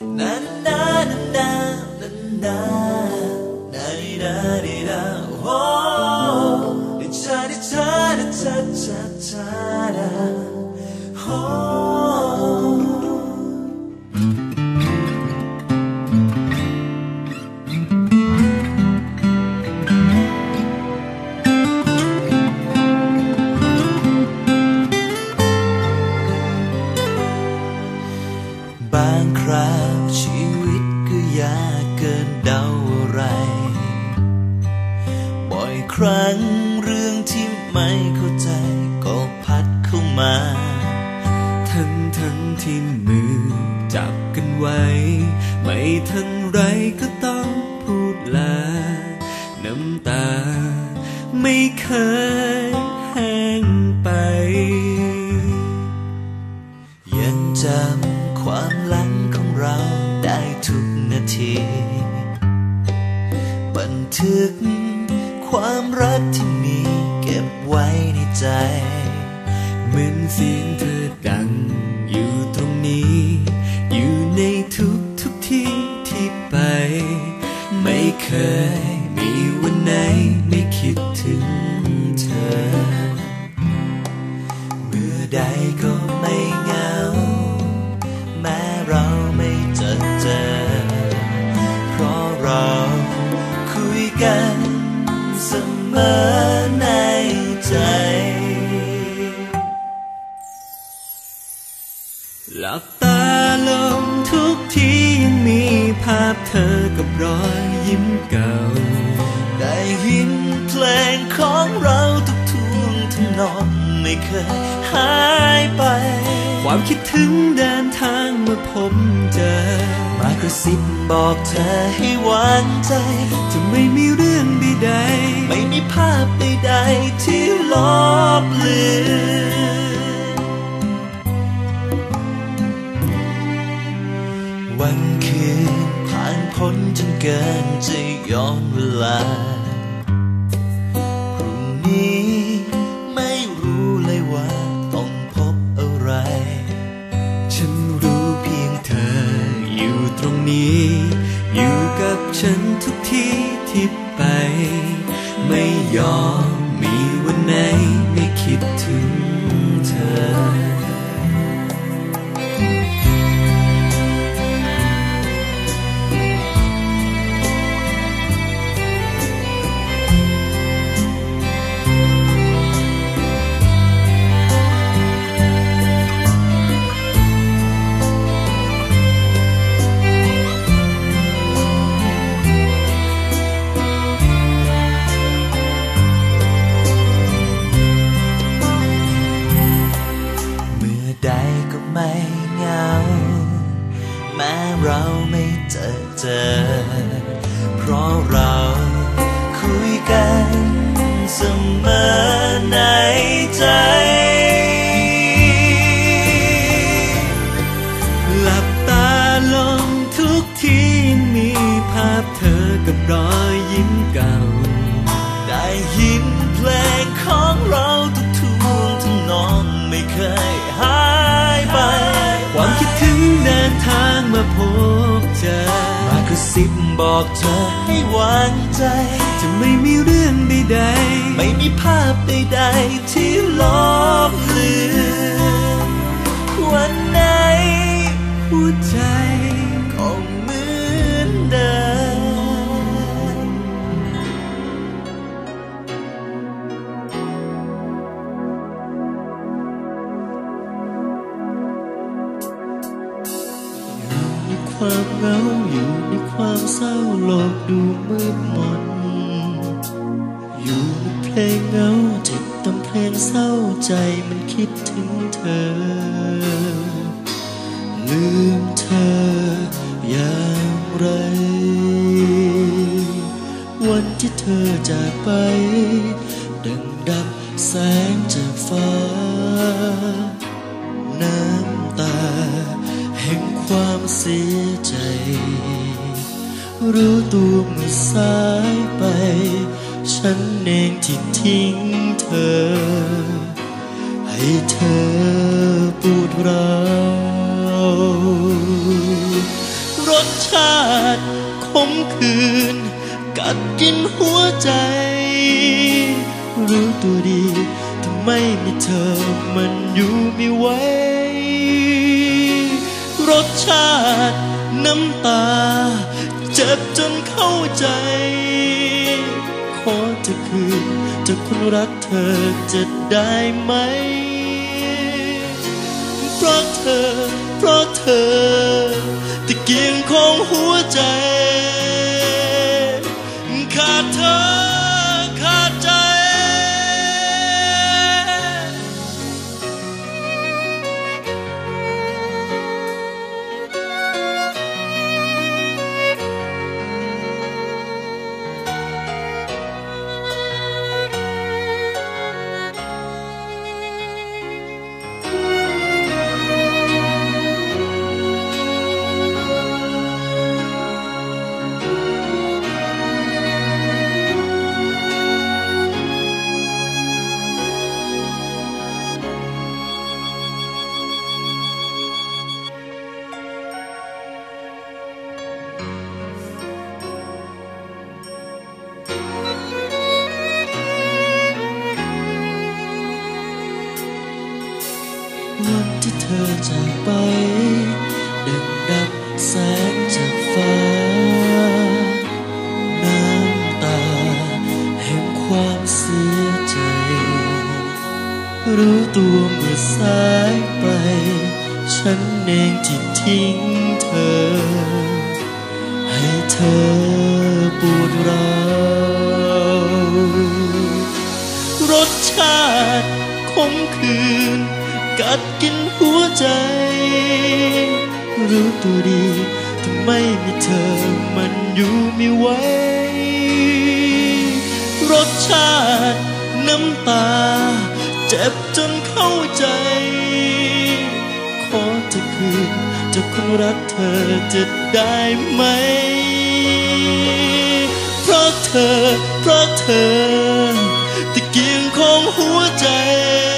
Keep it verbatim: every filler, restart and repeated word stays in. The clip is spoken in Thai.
นานานานานานานานาโอ้ดิชาดิชาดิชาชาชาโอ้บางคราวชีวิตก็ยากเกินเดาอะไรบ่อยครั้งเรื่องที่ไม่เข้าใจก็พัดเข้ามาทั้งทั้งที่มือจับกันไว้ไม่ทันไรก็ต้องพูดลาน้ำตาไม่เคยแห้งไปยังจำความหลังของเราได้ทุกนาทีบันทึกความรักที่มีเก็บไว้ในใจเหมือนเสียงเธอดังอยู่ตรงนี้อยู่ในทุกทุกที่ที่ไปไม่เคยมีวันไหนไม่คิดถึงเธอเมื่อใดก็ไม่เหงาแม้เราไม่เจอเจอเพราะเราคุยกันเสมอในใจหลับตาลงทุกทียังมีภาพเธอกับรอยยิ้มเก่าได้ยินเพลงของเราทุกท่วงทำนองไม่เคยหายไปความคิดถึงเดินทางมาพบเจอมากระซิบบอกเธอให้วางใจจะไม่มีเรื่องใดๆไม่มีภาพใดๆที่ลบเลือนวันคืนผ่านพ้นจนเกินจะย้อนเวลาพรุ่งนี้ไม่รู้เลยว่าต้องพบอะไรฉันรู้เพียงเธออยู่ตรงนี้อยู่กับฉันทุกที่ที่ไปไม่ยอมมีวันไหนไม่คิดถึงเธอไม่เหงาแม้เราไม่เจอเจอเพราะเราคุยกันเสมอในใจหลับตาลงทุกทีมีภาพเธอกับรอยยิ้มเก่าได้ยินเพลงของเราทุกท่วงทำนองไม่เคยหายความคิดถึงเดินทางมาพบเจอมากระซิบบอกเธอให้วางใจจะไม่มีเรื่องใดๆไม่มีภาพใดๆที่ลบเลือนวันไหนหัวใจคงเหมือนเดิมความเหงาอยู่ในความเศร้าโลกดูมืดมนอยู่ในเพลงเหงาเจ็บตำเพลงเศร้าใจมันคิดถึงเธอลืมเธออย่างไรวันที่เธอจากไปดังดับแสงจากฟ้าน้ำตาแห่งความเสียใจรู้ตัวเมื่อสายไปฉันเองที่ทิ้งเธอให้เธอปวดร้าวกัดกินหัวใจรู้ตัวดีถ้าไม่มีเธอมันอยู่ไม่ไหวรสชาติน้ำตาเจ็บจนเข้าใจขอจะคืนจากคนรักเธอจะได้ไหมเพราะเธอเพราะเธอตะเกียงของหัวใจขาดเธอขาดใจวันที่เธอจากไปดังดับแสงจากฟ้าน้ำตาแห่งความเสียใจรู้ตัวเมื่อสายไปฉันเองที่ทิ้งเธอให้เธอปวดร้าวรสชาติขมขื่นกัดกินหัวใจรู้ตัวดีถ้าไม่มีเธอมันอยู่ไม่ไหวรสชาติน้ำตาเจ็บจนเข้าใจขอจะคืนจากคนรักเธอจะได้ไหมเพราะเธอเพราะเธอตะเกียงของหัวใจ